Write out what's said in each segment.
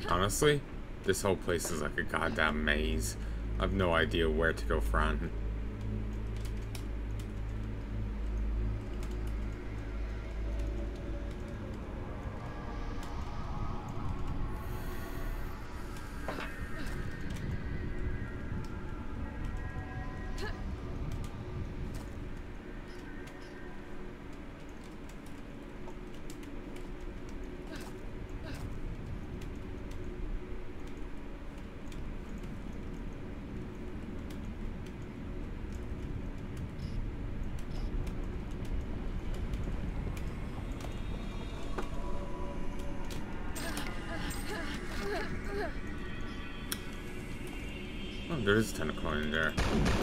Honestly, this whole place is like a goddamn maze. I have no idea where to go from. Oh, there is a ton of coin in there.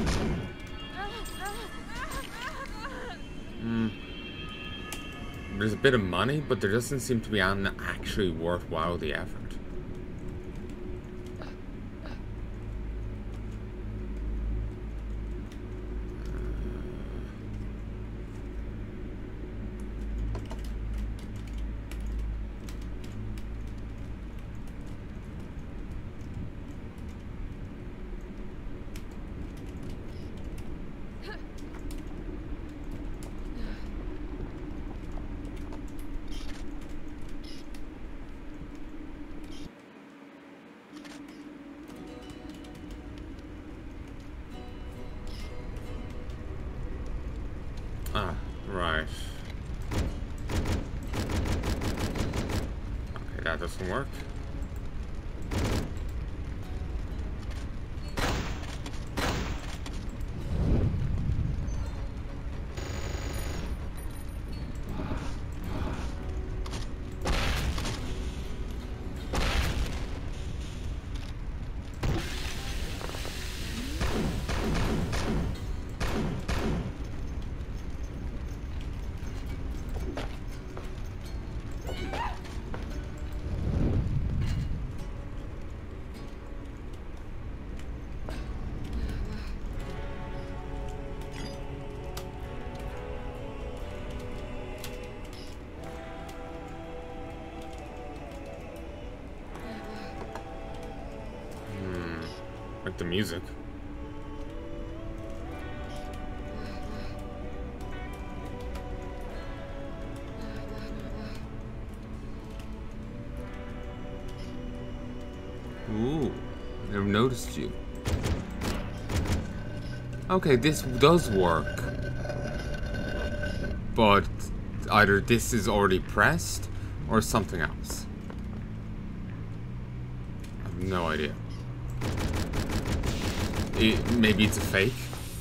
There's a bit of money, but there doesn't seem to be anything actually worthwhile the effort. Ah, right. Okay, that doesn't work. Like the music. Ooh, I never noticed you. Okay, this does work. But either this is already pressed or something else. I have no idea. Maybe it's a fake.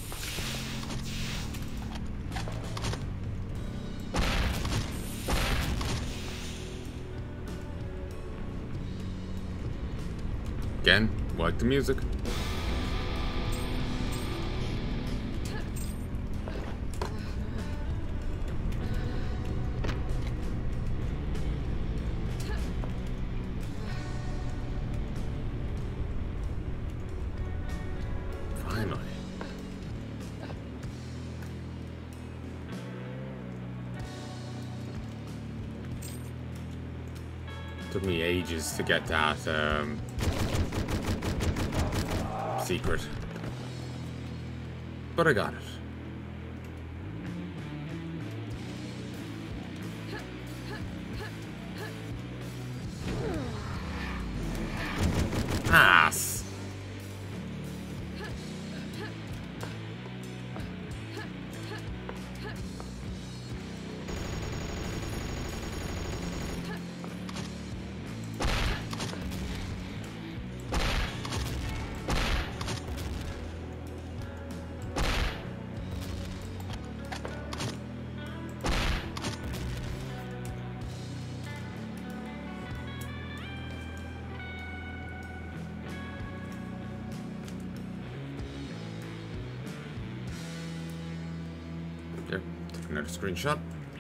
Again, like the music. Took me ages to get that secret, but I got it. Ass. There, took another screenshot.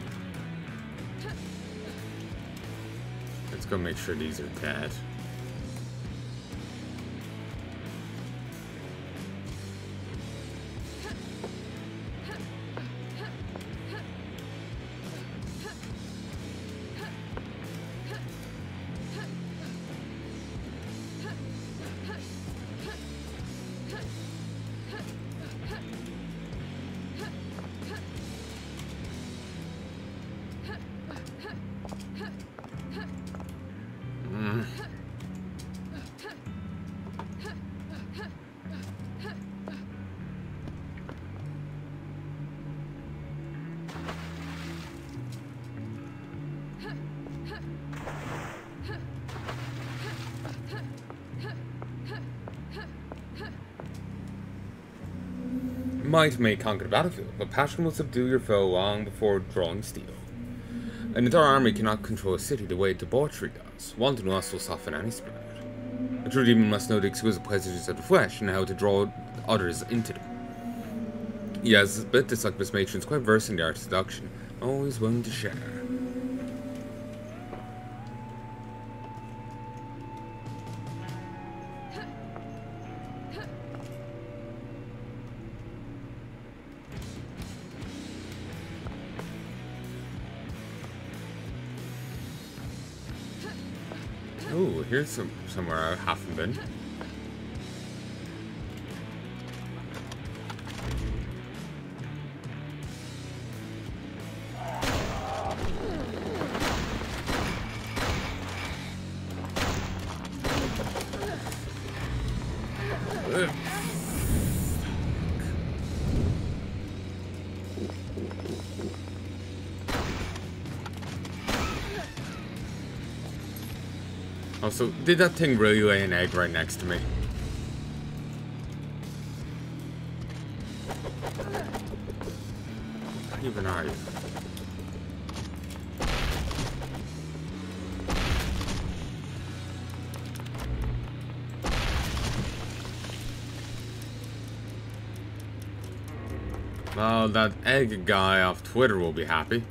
Let's go make sure these are dead. Might may conquer the battlefield, but passion will subdue your foe long before drawing steel. An entire army cannot control a city the way debauchery does. Wanton lust will soften any spirit. A true demon must know the exquisite pleasures of the flesh and how to draw others into them. He has a bit dislike his matrons, quite versed in the art of seduction, always willing to share. Oh, here's somewhere I haven't been. Also, did that thing really lay an egg right next to me? What even are you? Well, that egg guy off Twitter will be happy.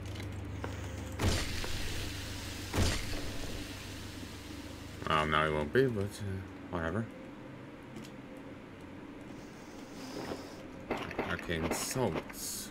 No, he won't be, but whatever. Arcane salts.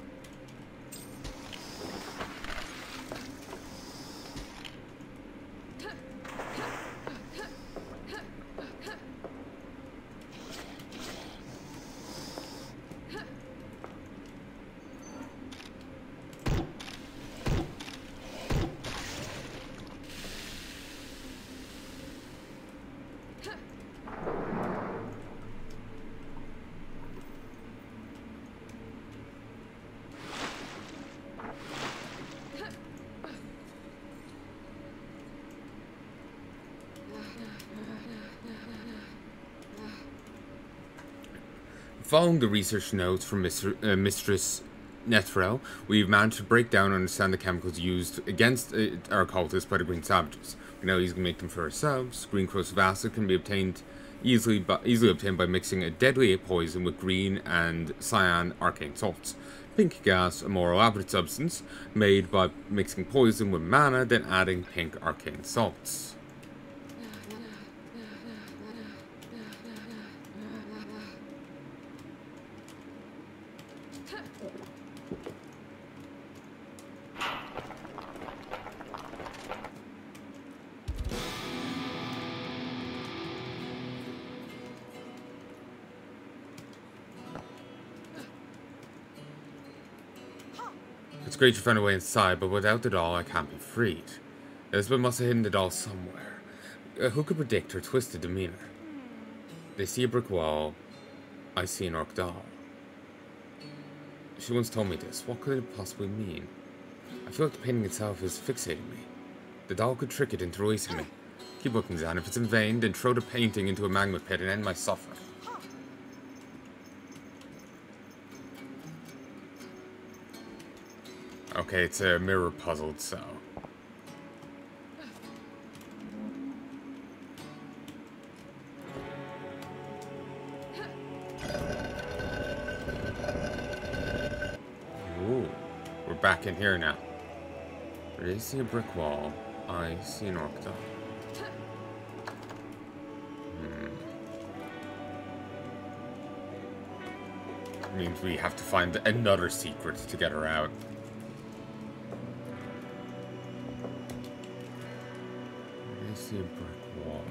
Following the research notes from Mistress Netrel, we've managed to break down and understand the chemicals used against our cultists by the Green Savages. We know easily make them for ourselves. Green corrosive acid can be easily obtained by mixing a deadly poison with green and cyan arcane salts. Pink gas, a more elaborate substance, made by mixing poison with mana, then adding pink arcane salts. It's great you found a way inside, but without the doll, I can't be freed. Elizabeth must have hidden the doll somewhere. Who could predict her twisted demeanor? They see a brick wall. I see an orc doll. She once told me this. What could it possibly mean? I feel like the painting itself is fixating me. The doll could trick it into releasing me. Keep looking, Zan. If it's in vain, then throw the painting into a magma pit and end my suffering. Okay, it's a mirror puzzle, so... Ooh, we're back in here now. Where do you see a brick wall? I see an orc doll. Means we have to find another secret to get her out. I see a brick wall.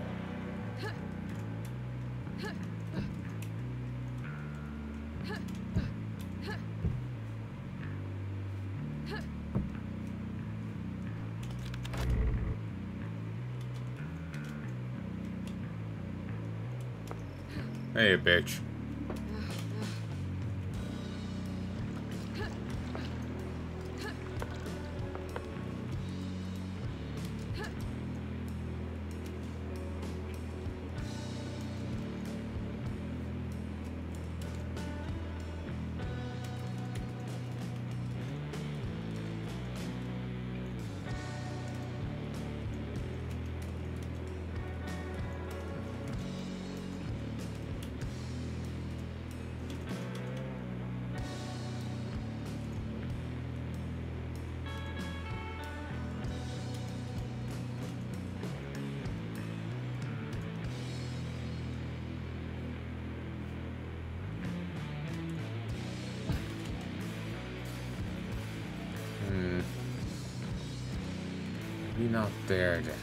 Hey, bitch. out there then.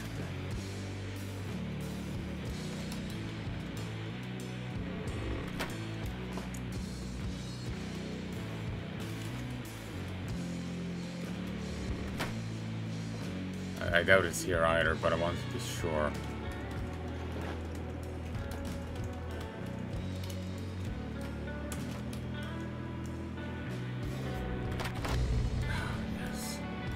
I doubt it's here either, but I want to be sure. Yes.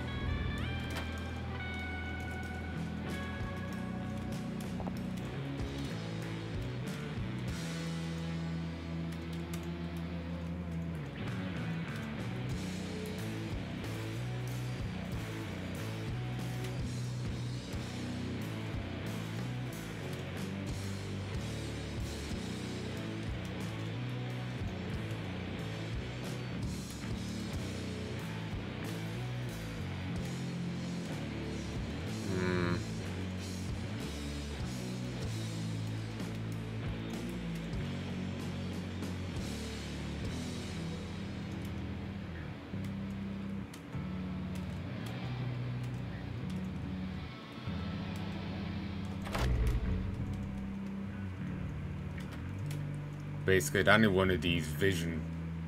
Basically, at any one of these vision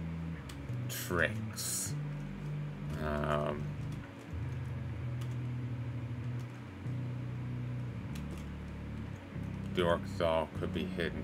tricks, the orc doll could be hidden.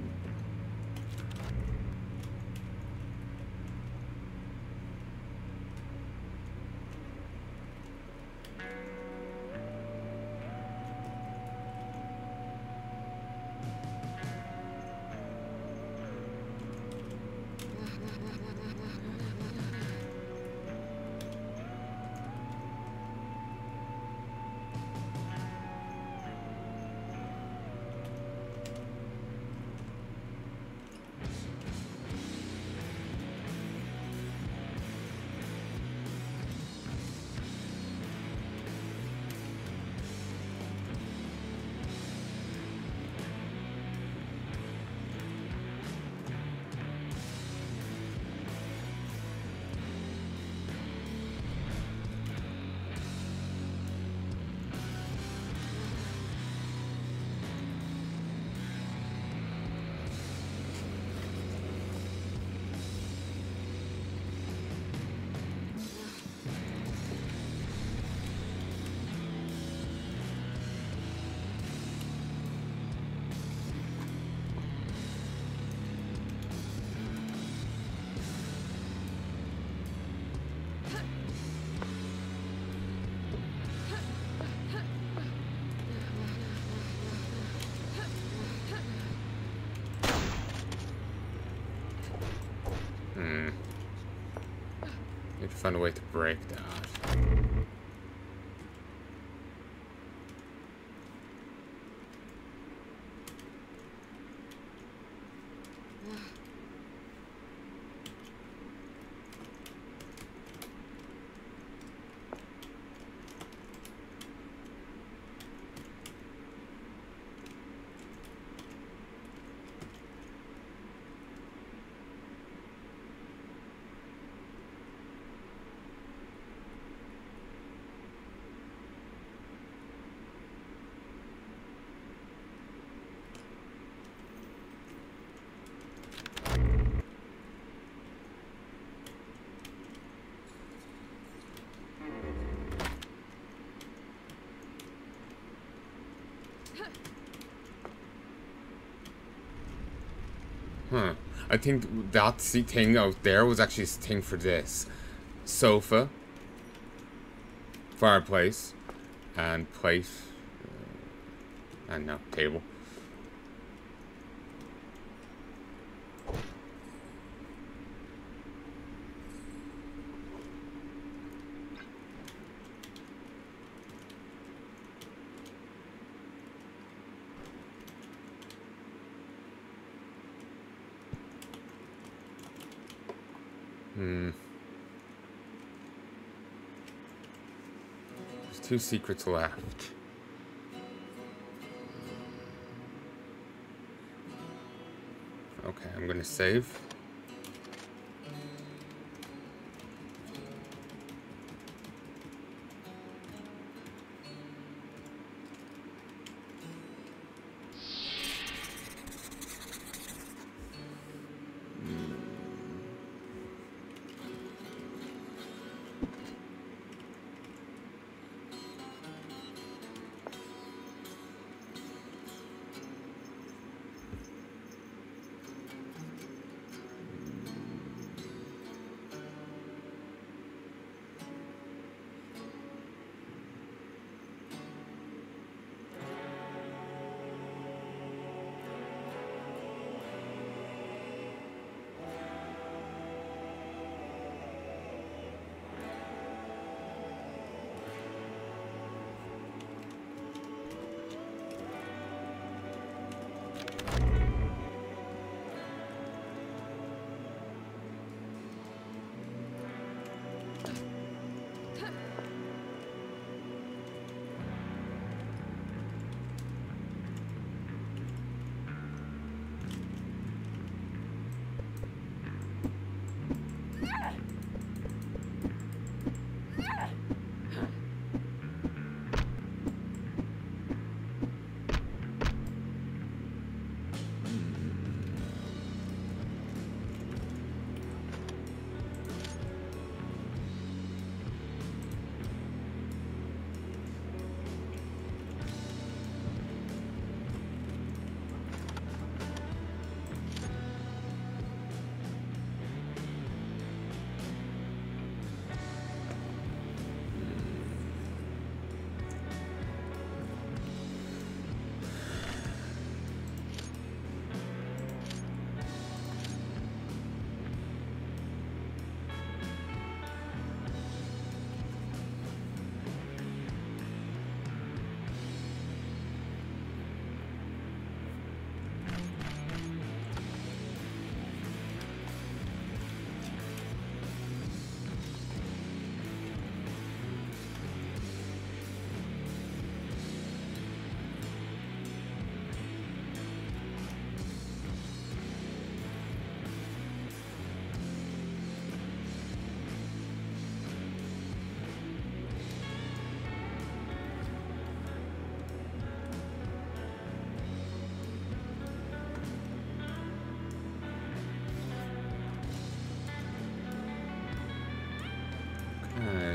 Need to find a way to break that. Huh. I think that thing out there was actually a thing for this. Sofa. Fireplace. And plate. And no, table. There's 2 secrets left. Okay, I'm gonna save.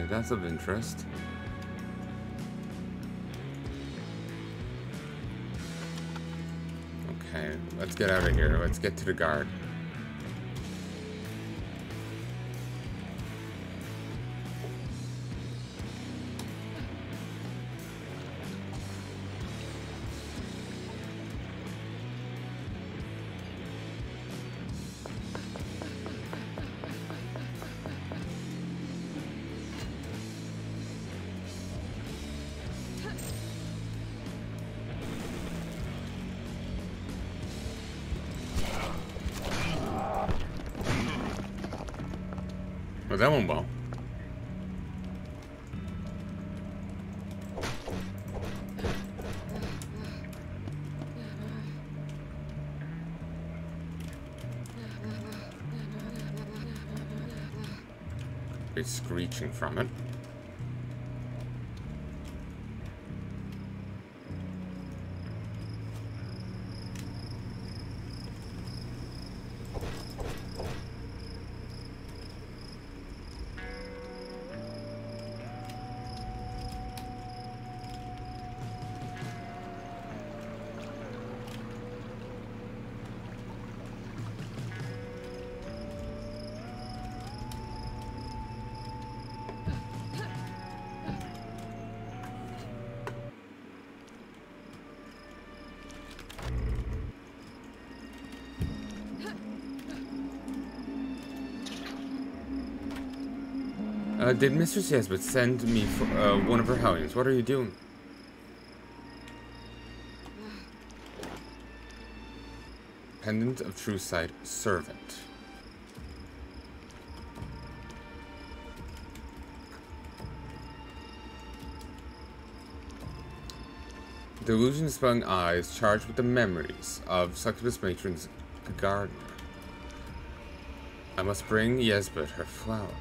that's of interest. Okay, let's get out of here. Let's get to the guard. Well, that went well. It's screeching from it. Did Mistress Yesbeth send me for, one of her hellions? What are you doing? Pendant of True Sight, Servant. The illusion-dispelling eye is charged with the memories of succubus matron's gardener. I must bring Yesbeth her flowers.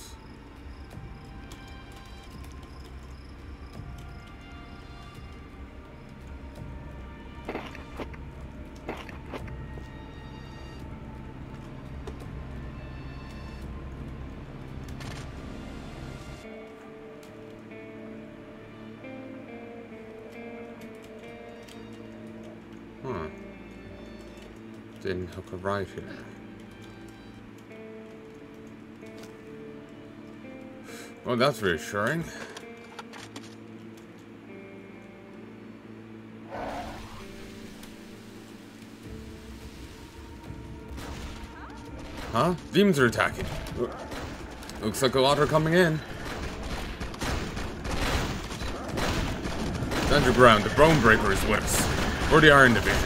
Didn't hook a right here. Well, that's reassuring. Huh? Demons are attacking. Looks like a lot are coming in. Stand your ground. The Bone Breaker is with us. For the Iron Division.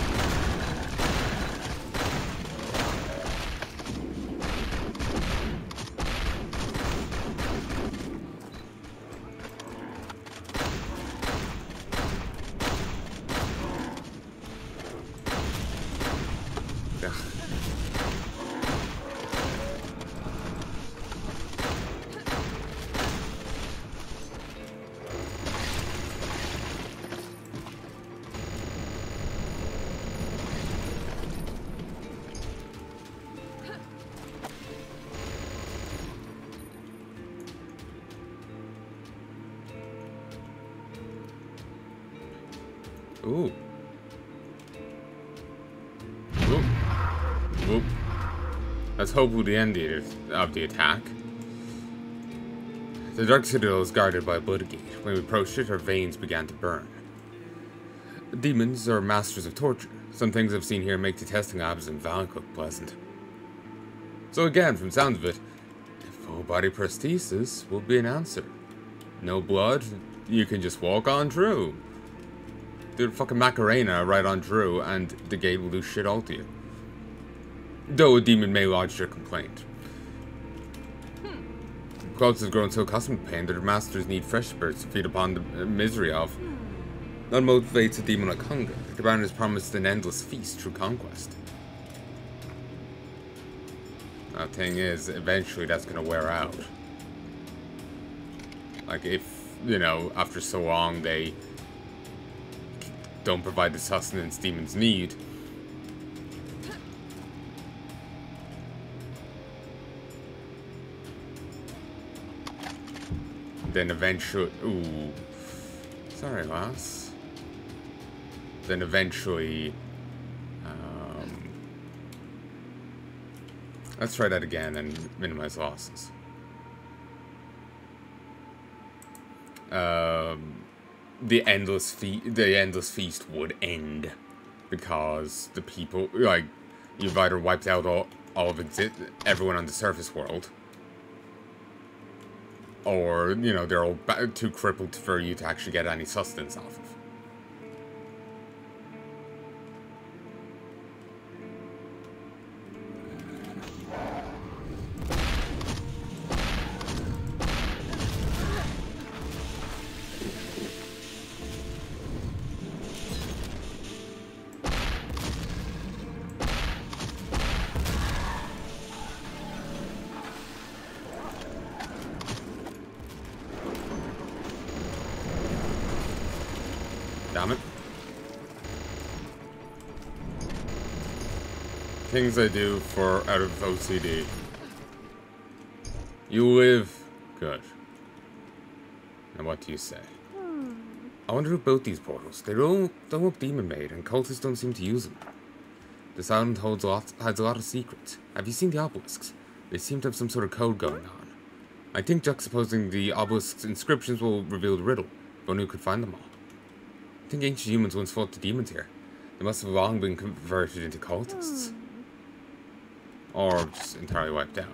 Ooh. Ooh. Ooh. Let's hope we'll the end of the attack. The Dark Citadel is guarded by a blood gate. When we approached it, our veins began to burn. Demons are masters of torture. Some things I've seen here make the testing labs in Valak look pleasant. So again, from sounds of it, full body prosthesis will be an answer. No blood, you can just walk on through. Do the fucking Macarena right on through, and the gate will do shit all to you. Though a demon may lodge their complaint. Quotes has grown so accustomed to pain that their masters need fresh spirits to feed upon the misery of. That motivates a demon like hunger. The Baron is promised an endless feast through conquest. The thing is, eventually that's gonna wear out. Like if, you know, after so long they don't provide the sustenance demons need. Then eventually... Ooh. Sorry, lass. Then eventually... let's try that again and minimize losses. The endless feast would end because the people, like, you've either wiped out all of everyone on the surface world, or, you know, they're all too crippled for you to actually get any sustenance off of. Damn it. Things I do out of OCD. You live. Good. Now what do you say? I wonder who built these portals. They don't look demon-made, and cultists don't seem to use them. This island hides a lot of secrets. Have you seen the obelisks? They seem to have some sort of code going on. I think juxtaposing the obelisk's inscriptions will reveal the riddle, but who could find them all? I think ancient humans once fought the demons here. They must have long been converted into cultists. Or just entirely wiped out.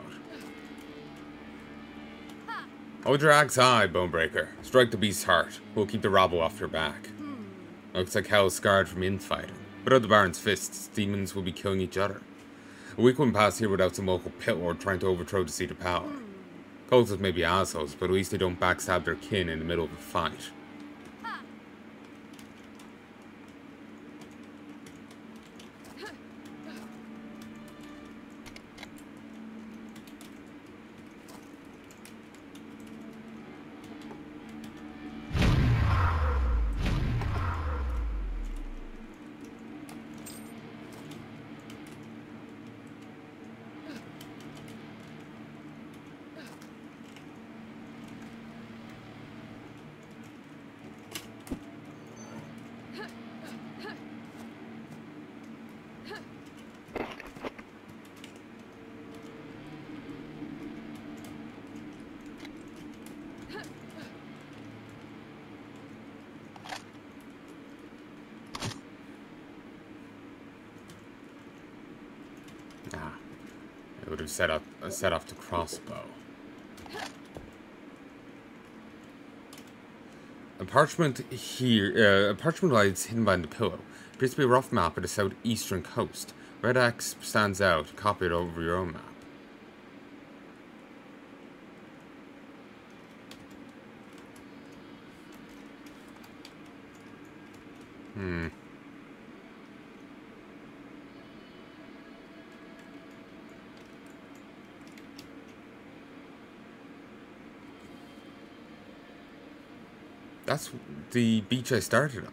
Hold your axe high, Bonebreaker. Strike the beast's heart. We'll keep the rabble off your back. Looks like hell is scarred from infighting. Without the Baron's fists, demons will be killing each other. A week wouldn't pass here without some local pit lord trying to overthrow the seat of power. Cultists may be assholes, but at least they don't backstab their kin in the middle of a fight. I would have set off the crossbow. A parchment lies hidden behind the pillow. Appears to be a rough map of the southeastern coast. Red X stands out. Copy it over your own map. That's the beach I started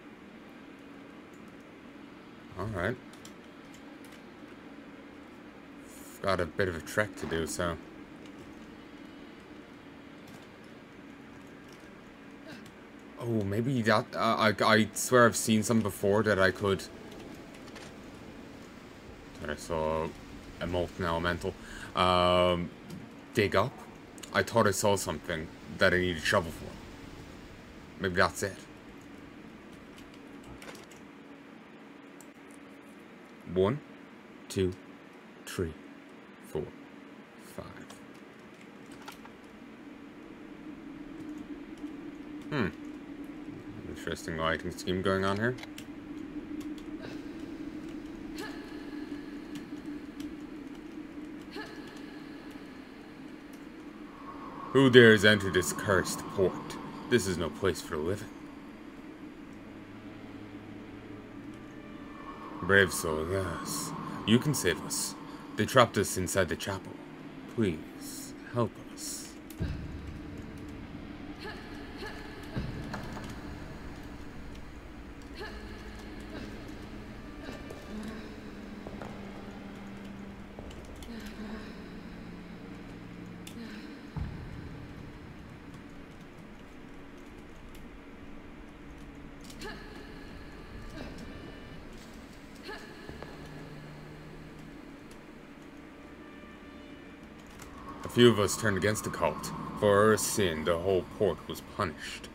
on. Alright. Got a bit of a trek to do, so... Oh, maybe that... I swear I've seen some before that I could... That I saw a molten elemental. Dig up. I thought I saw something that I needed a shovel for. Maybe that's it. 1, 2, 3, 4, 5. Interesting lighting scheme going on here. Who dares enter this cursed port? This is no place for the living. Brave soul, yes. You can save us. They trapped us inside the chapel. Please, help us. A few of us turned against the cult. For our sin, the whole port was punished.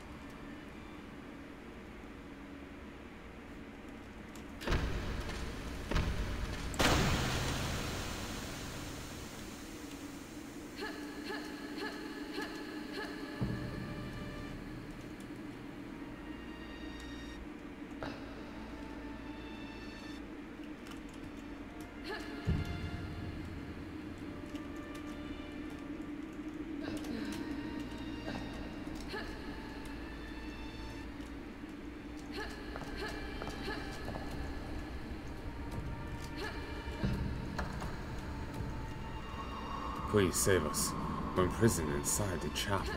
Please save us. We're imprisoned inside the chapel.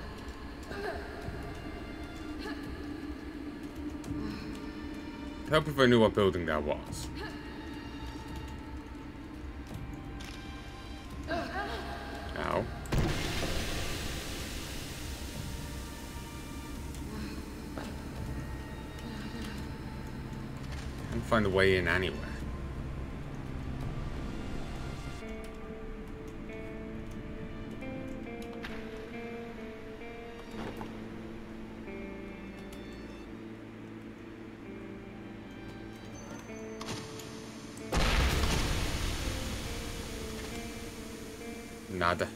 Help if I knew what building that was. Ow. Can't find a way in anywhere. Nada.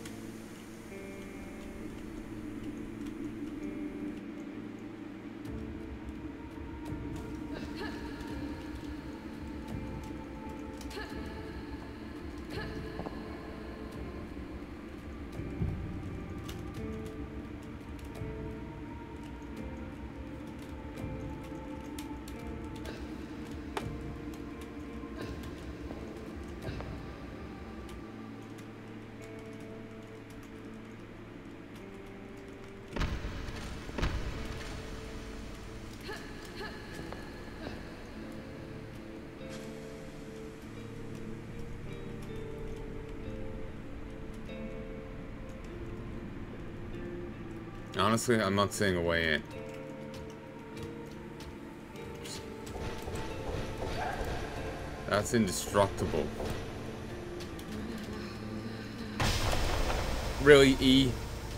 Honestly, I'm not seeing a way in. That's indestructible. Really, E?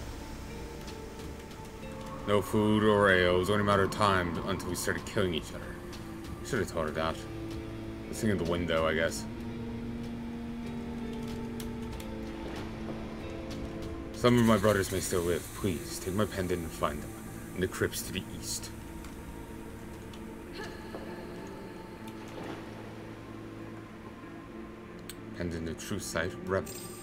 No food or ale. It was only a matter of time until we started killing each other. Should have thought of that. This thing in the window, I guess. Some of my brothers may still live. Please, take my pendant and find them. In the crypts to the east. Pendant of true sight, rebel.